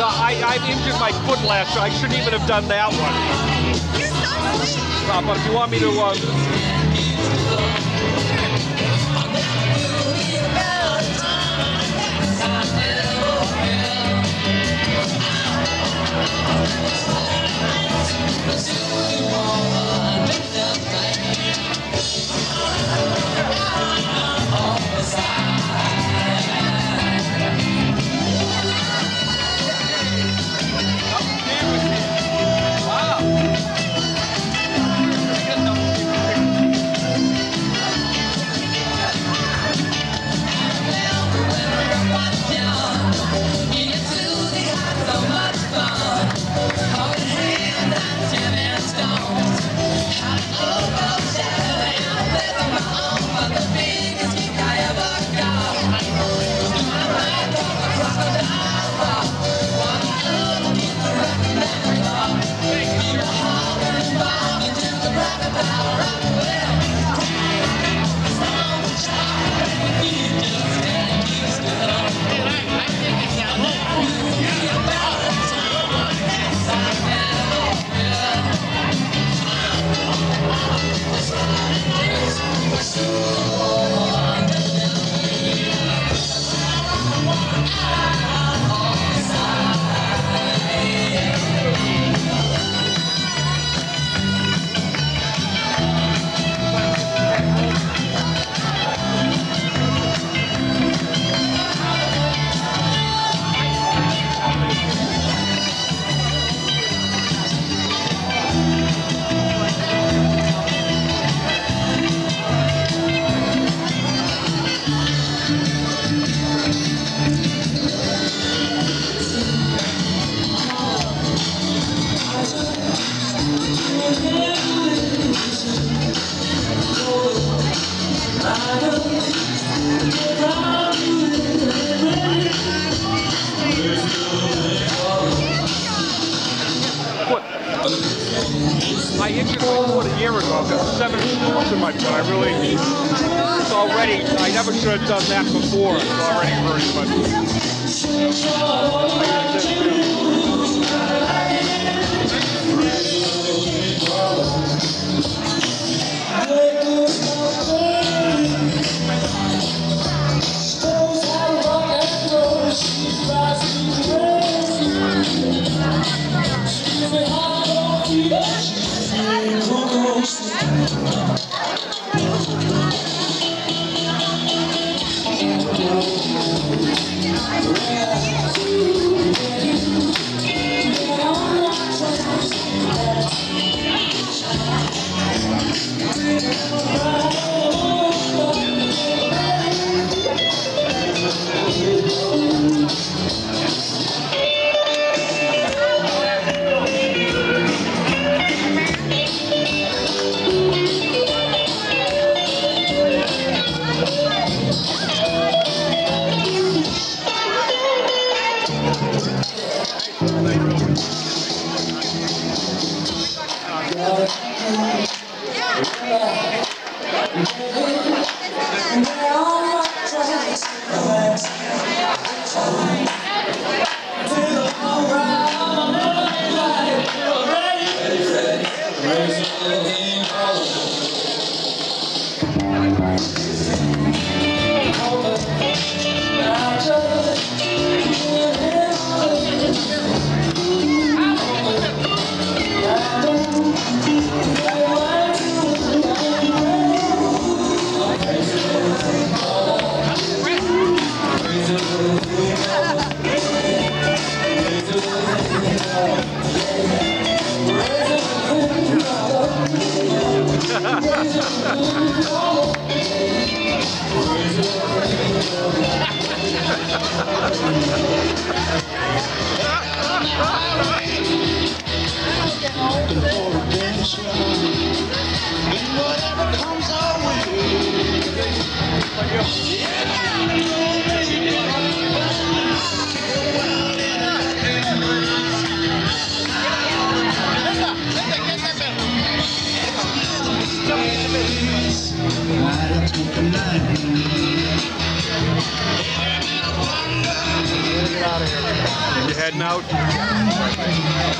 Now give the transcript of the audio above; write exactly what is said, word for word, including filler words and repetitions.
No, I, I injured my foot last year. I shouldn't even have done that one. You're so sweet. Uh, but if you want me to... Uh, I injured my foot a year ago. I've got seven screws in my foot. I really, it's already, I never should have done that before. It's already hurting, but Get out of here. heading out?